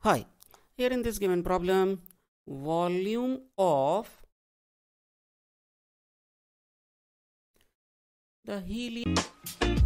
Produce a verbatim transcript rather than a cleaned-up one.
Hi, here in this given problem, volume of the helium